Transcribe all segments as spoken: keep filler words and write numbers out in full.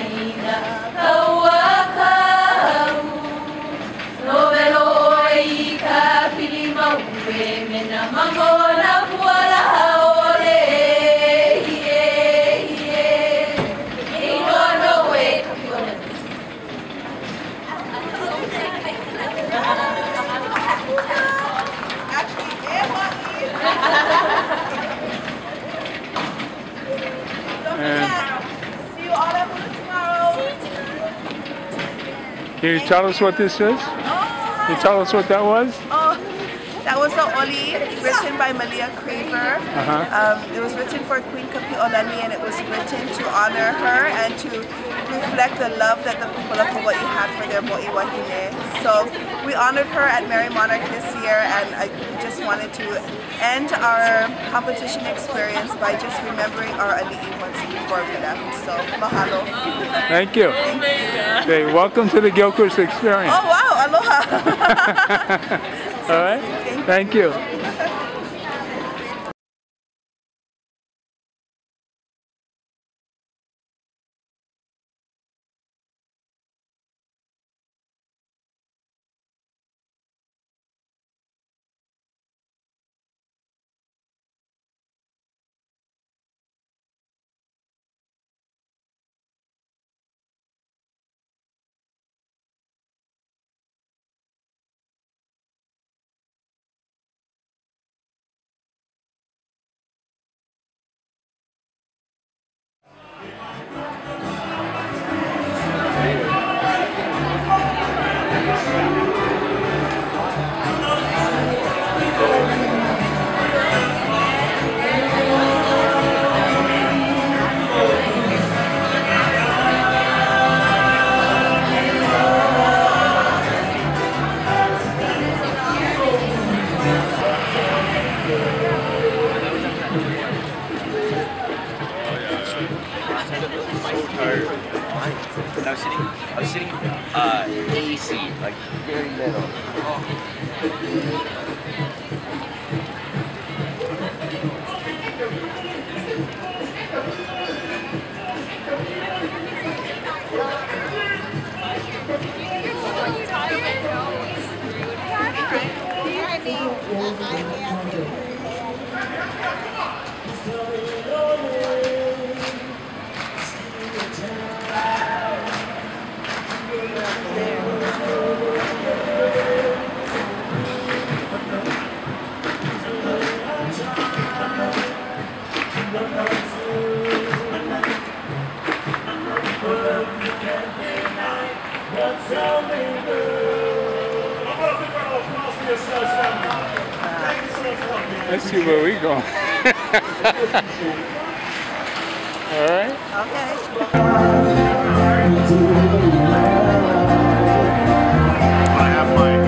Can you tell us what this is? Oh, Can you tell us what that was? Oh, that was the Oli, written by Malia Craver. Uh-huh. Um, it was written for Queen Kapi'olani, and it was written to honor her and to reflect the love that the people of Hawaii had for their mo'i wahine. So we honored her at Merry Monarch this year, and I just wanted to end our competition experience by just remembering our ali'i once before we left. So mahalo. Thank you. Thank you. Okay, welcome to the Gilchrist experience. Oh wow, aloha. All right. Thank you. I was sitting, I was sitting uh, A C, like very little. Let's see where we go. All right. I have my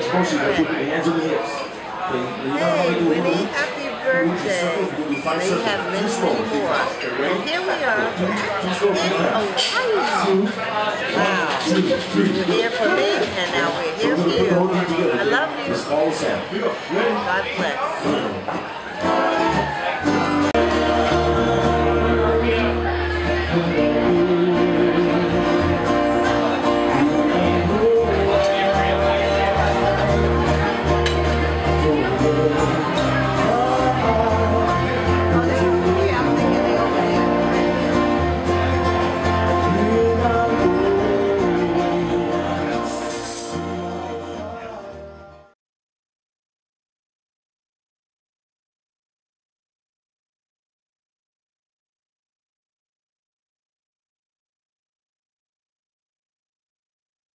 Hey, Winnie, happy birthday. May you have many, many more. And here we are in Hawaii. Wow. You were here for me, and now we're here for you. I love you. God bless.